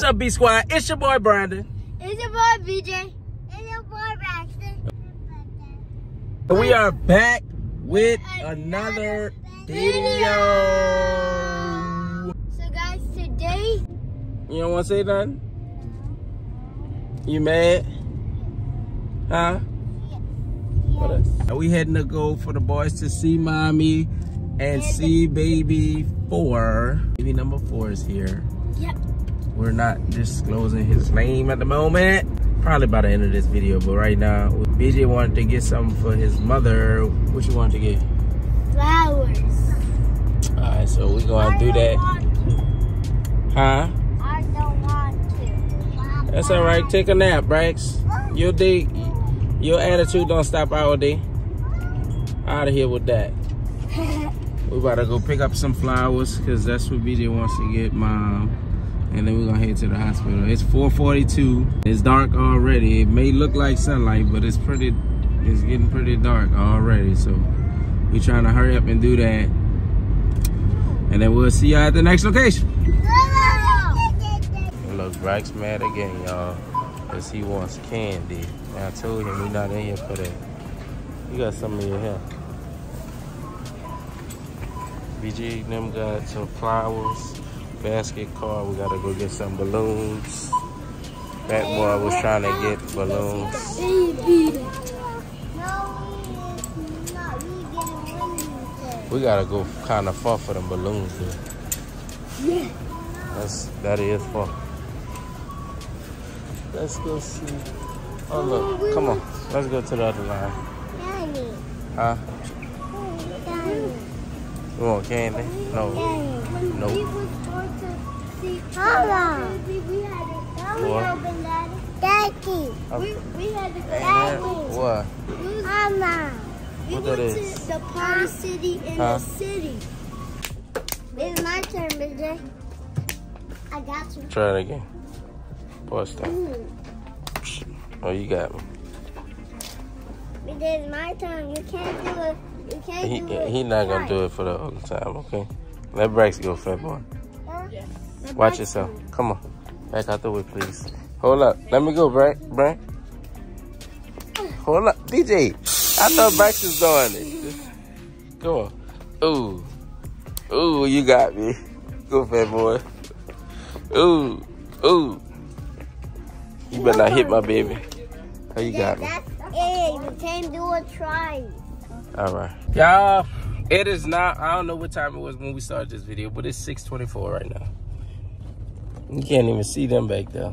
up, B Squad? It's your boy Brandon. It's your boy BJ. It's your boy Braxton. We are back with another video. So guys, today... You don't want to say nothing? You mad? Huh? Yes. We heading to go for the boys to see mommy and see baby 4. Baby number 4 is here. Yep. We're not disclosing his name at the moment. Probably by the end of this video, but right now, BJ wanted to get something for his mother. What you want to get? Flowers. Alright, so we're gonna do that. Huh? I don't want to. That's alright. Take a nap, Brax. Your attitude don't stop our day. Out of here with that. We about to go pick up some flowers because that's what BJ wants to get mom. And then we're gonna head to the hospital. It's 4:42. It's dark already. It may look like sunlight, but it's getting pretty dark already. So we're trying to hurry up and do that. And then we'll see y'all at the next location. Look, Brax mad again, y'all. Because he wants candy. And I told him we're not in here for that. You got some in your hair. BG and them got some flowers, basket card. We gotta go get some balloons. That boy was trying to get balloons. We gotta go kind of far for them balloons, dude. Yeah. That is far. Let's go see. Oh look, come on. Let's go to the other line. Daddy. Huh? Daddy. You want candy? No. No. We was going to see. Hold on. We had to open Daddy. We had to go. What? Mama. We What went that to is? the party city in the city. It's my turn, BJ. I got you. Try it again. Pause that. Oh, you got me. BJ, it's my turn. You can't do it. You can't do it. He not gonna do it for the whole time, okay? Let Brax go, fat boy. Yeah. Watch yourself. Come on. Back out the way, please. Hold up. Let me go, Brax. Hold up. DJ, I thought Brax was doing it. Come on. Ooh. Ooh, you got me. Go, fat boy. Ooh. Ooh. You better not hit my baby. Oh, you got me. That's it. You can't do a try. All right. Y'all, it is now, I don't know what time it was when we started this video, but it's 6:24 right now. You can't even see them back there.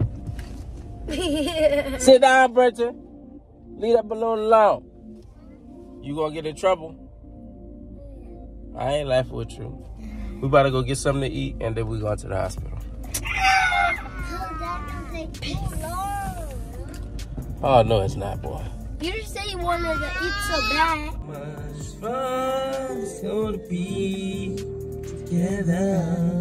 Sit down, Brenton. Leave that balloon alone. You gonna get in trouble? I ain't laughing with you. We about to go get something to eat, and then we going to the hospital. Oh, no, it's not, boy. You just say you wanted to eat so bad. Much fun it's gonna be together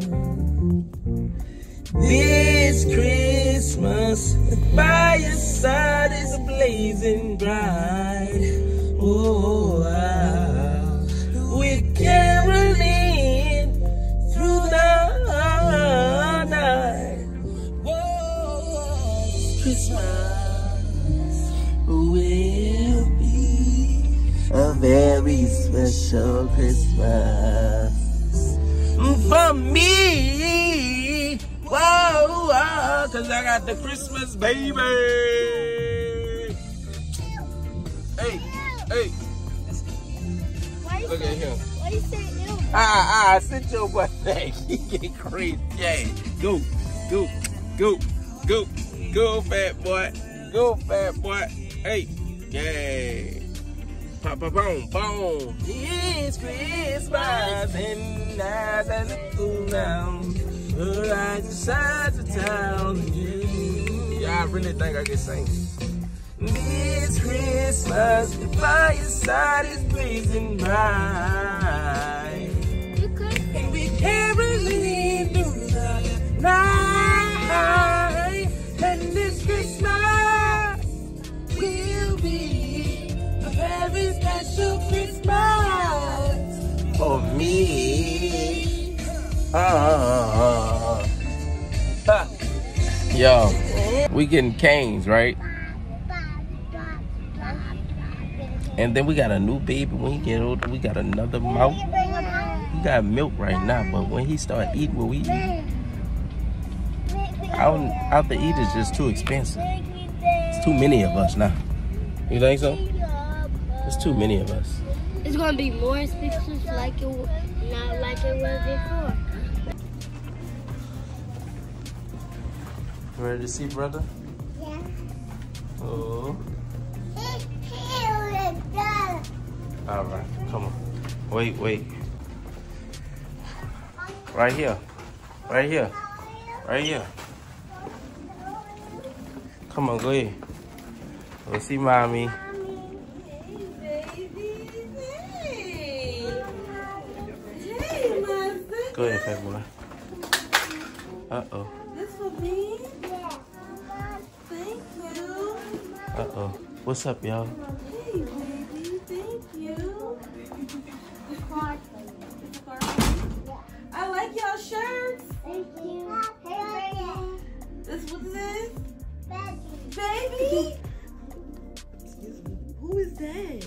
this Christmas. The fireside is blazing bright. Oh, wow. We're caroling through the night. Whoa, Christmas will be a very special Christmas for me. Whoa, whoa, cause I got the Christmas baby. Hey, hey. Look at him. Why you say ew? Sit your butt back. He get crazy. Yeah. Go, go, go, go, go, fat boy. Go, fat boy. Hey, yay. Pop, pop, boom, boom. It's Christmas and as I look around, the lights inside the town. Yeah, I really think I can sing. This Christmas, the fireside is blazing bright. You could. And we caroling through the night. And this Christmas will be a very special Christmas for me. Yo, we getting canes, right? And then we got a new baby. When he get older, we got another mouth. We got milk right now, but when he start eating what we eat, out to eat is just too expensive. It's too many of us now. You think so? It's too many of us. It's gonna be more expensive, like it not like it was before. Ready to see, brother? Yeah. Oh. All right, come on. Wait. Right here. Come on, go ahead. Go see mommy. Go ahead, fat boy. Uh-oh. This for me? Thank you. Uh-oh. What's up, y'all? Hey, baby. Thank you. I like y'all shirts. Thank you. Hey, This what's this? baby. Baby? Excuse me. Who is that?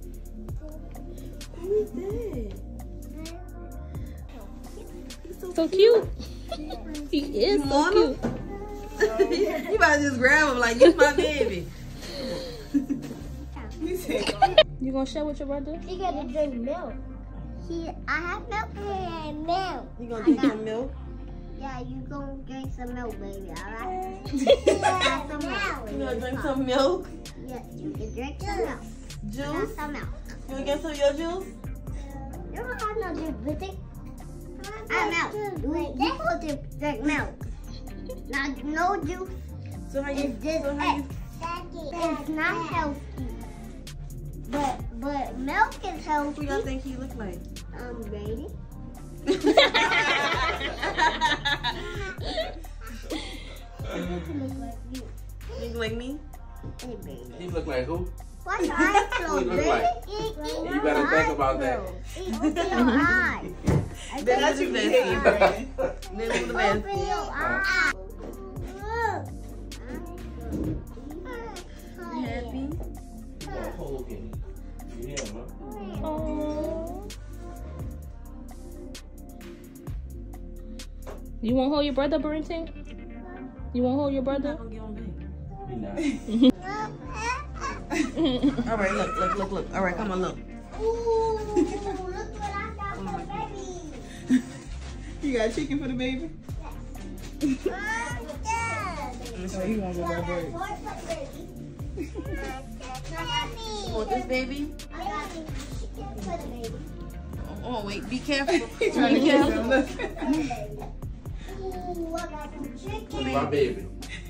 Who is that? He's So cute. He is so cute. You about to just grab him like, this my baby. You gonna share with your brother? He gotta drink milk. I have milk and milk. You gonna drink some milk? Yeah, you gonna drink some milk, baby, alright? Some milk. You gonna drink some milk? Yeah, you can drink some milk. Juice? Some milk. You wanna get some of your juice? You don't have no juice, Bitty. I milk. You supposed to drink milk. Now, no juice. So how you, It's just it's not healthy. But milk is healthy. who y'all think he look like? Brady. You look like me? Hey, baby. He look like who? What's your eyes closed, look baby? like? You better think about that. Open your eyes. That's you, Bessie. Then who's the best? Open your eyes. You happy? Okay. You hear him, huh? Oh. You won't hold your brother, Brenton? You won't hold your brother? I'm not gonna get on bed. He not. All right, look. All right, come on, look. Ooh, look what I got for the baby. You got chicken for the baby? Yeah. Oh, you want to go buy birds? You want this baby? I got chicken for the baby. Oh, wait, be careful. He's trying to catch him. Look. Ooh, I got some chicken. My baby.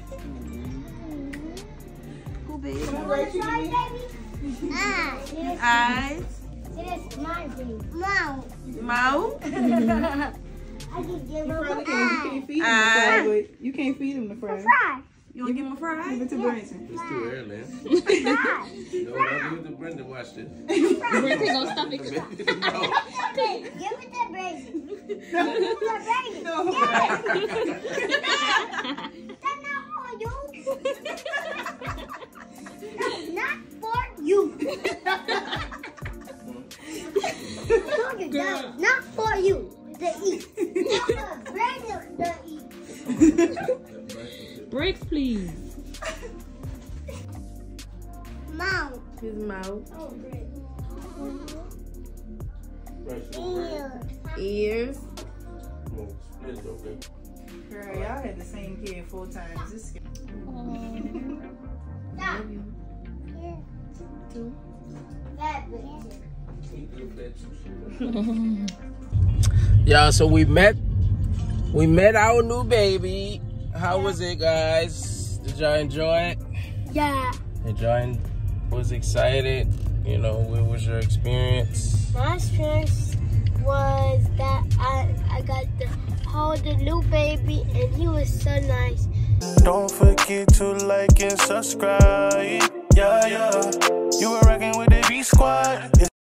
Who baby? Wanna try, baby? Eyes. This is my baby. Mouth. Mouth. I can give him an eye. Eyes. You can't feed him the fries. Fry. You want to give him a fry? Give it to Branson. It's too early. Fry. No, don't give it to Brenda. Watch this. Brenton gonna stop it. Give it to baby. Give it to baby. No. Yes. That's not for you. That's not for you. That's not for you to eat. Not for Brandon to eat. Breaks, please. Mouth. His mouth. Ears. Girl, y'all had the same kid 4 times. This Stop. Yeah, so we met our new baby. How was it, guys? Did y'all enjoy it? Yeah. Was excited? You know, what was your experience? My experience was that I got to hold the new baby and he was so nice. Don't forget to like and subscribe. Yeah, yeah. You were rocking with the B Squad.